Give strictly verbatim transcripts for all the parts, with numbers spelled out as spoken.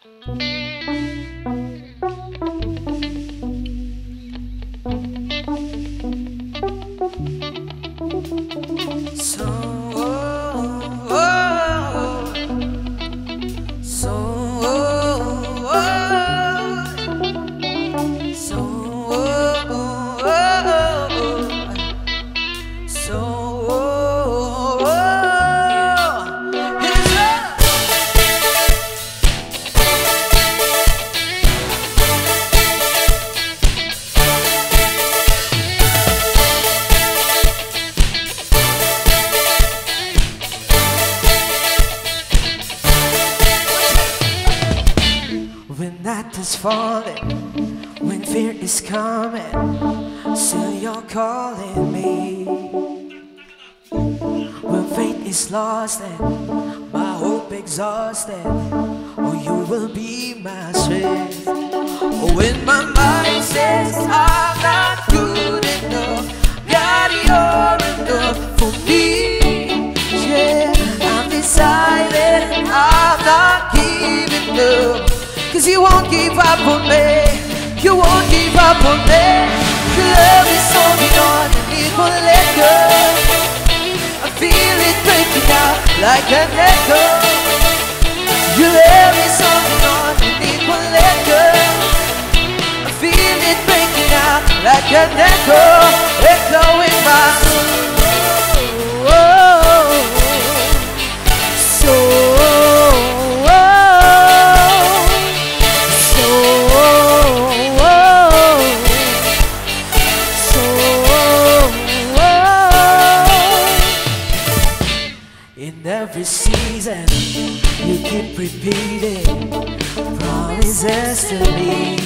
Lost and my hope exhausted, oh, you will be my strength. Oh, when my mind says I'm not good enough, God, you're enough for me. Yeah, I've decided I'm not giving up, cause you won't give up on me. You won't give up on me. Your love is holding on and it won't let go. I feel it breaking out like an echo. Your love is holding on and it won't let go. I feel it breaking out like an echo, echoing my soul. Every season you keep repeating promises to me.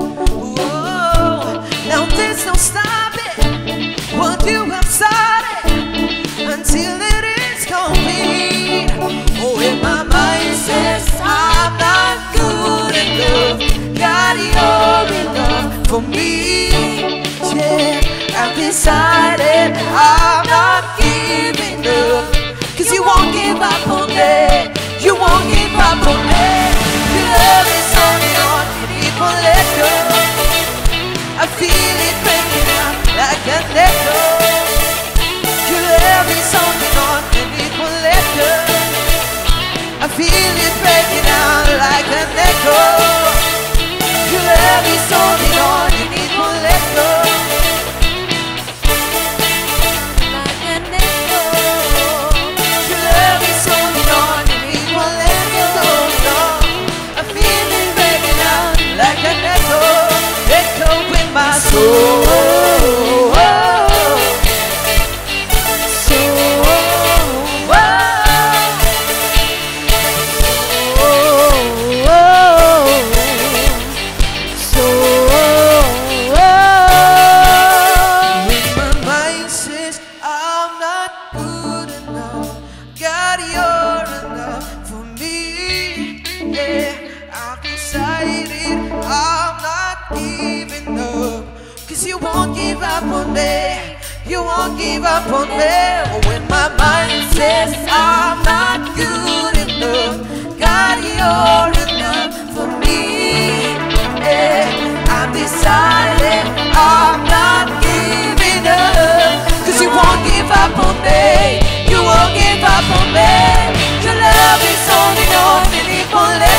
Whoa, now there's no stopping what you have started until it is complete. Oh, and my mind says I'm not good enough, God, you're enough for me. Yeah, I've decided I'm not giving up, cause you won't give up on me. You won't give up on me. Your love is holding on and it won't let go. I feel it breaking out like an echo. Your love is holding on and it won't let go. I feel it breaking out like an echo. Your love is holding on and it won't let go. My soul, oh, soul, oh, soul, oh. When my mind says I'm not good enough, God, you're enough for me. Yeah, I've decided I'm not giving up, cause you won't give up on me. You won't give up on me. When my mind says I'm not good enough, God, you're enough for me. Yeah, I've decided I'm not giving up, cause you won't give up on me. You won't give up on me. Your love is holding on and it won't let